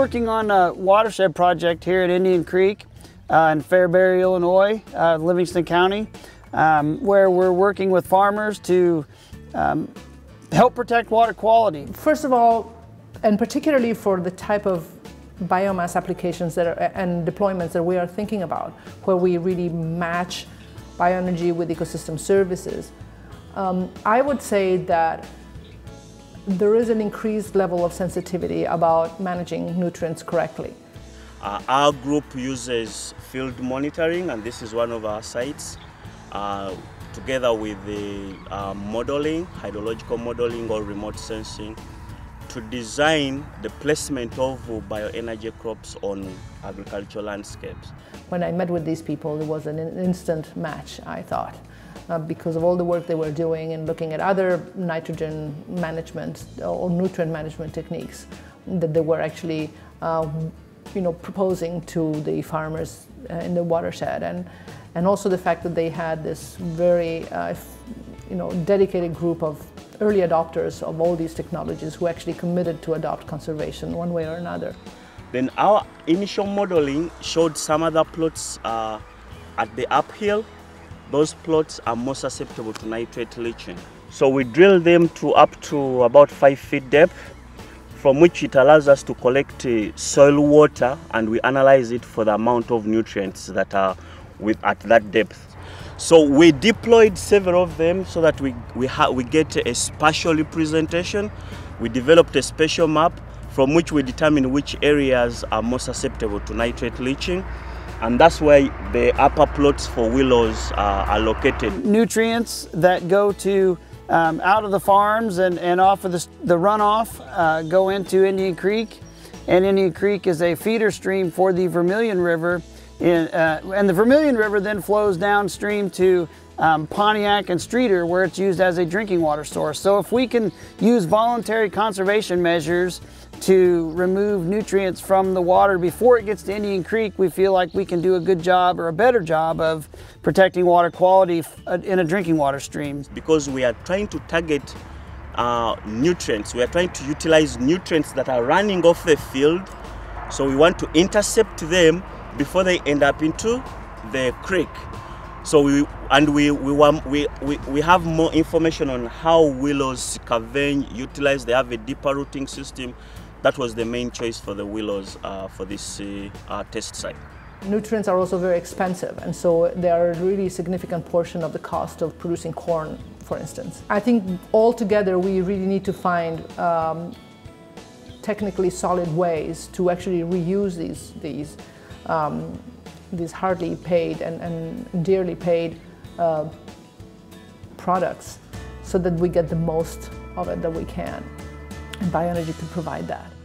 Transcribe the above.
working on a watershed project here at Indian Creek in Fairbury, Illinois, Livingston County, where we're working with farmers to help protect water quality. First of all, and particularly for the type of biomass applications that are, and deployments that we are thinking about, where we really match bioenergy with ecosystem services, I would say that there is an increased level of sensitivity about managing nutrients correctly. Our group uses field monitoring, and this is one of our sites, together with the modeling, hydrological modeling or remote sensing, to design the placement of bioenergy crops on agricultural landscapes. When I met with these people, it was an instant match, I thought, because of all the work they were doing and looking at other nitrogen management or nutrient management techniques that they were actually proposing to the farmers in the watershed, and also the fact that they had this very dedicated group of early adopters of all these technologies who actually committed to adopt conservation one way or another. Then our initial modeling showed some other plots at the uphill. Those plots are more susceptible to nitrate leaching. So we drill them to up to about 5 feet depth, from which it allows us to collect soil water, and we analyze it for the amount of nutrients that are at that depth. So we deployed several of them so that we get a spatial representation. We developed a spatial map from which we determine which areas are more susceptible to nitrate leaching, and that's where the upper plots for willows are located. Nutrients that go to out of the farms and off of the runoff go into Indian Creek, and Indian Creek is a feeder stream for the Vermilion River, and the Vermilion River then flows downstream to Pontiac and Streeter, where it's used as a drinking water source. So if we can use voluntary conservation measures to remove nutrients from the water before it gets to Indian Creek, we feel like we can do a good job or a better job of protecting water quality in a drinking water stream. Because we are trying to target nutrients, we are trying to utilize nutrients that are running off the field, so we want to intercept them before they end up into the creek. So we have more information on how willows scavenge, utilize. They have a deeper rooting system. That was the main choice for the willows for this test site. Nutrients are also very expensive, and so they are a really significant portion of the cost of producing corn, for instance. I think altogether we really need to find technically solid ways to actually reuse these hardly paid and dearly paid products, so that we get the most of it that we can. And bioenergy can provide that.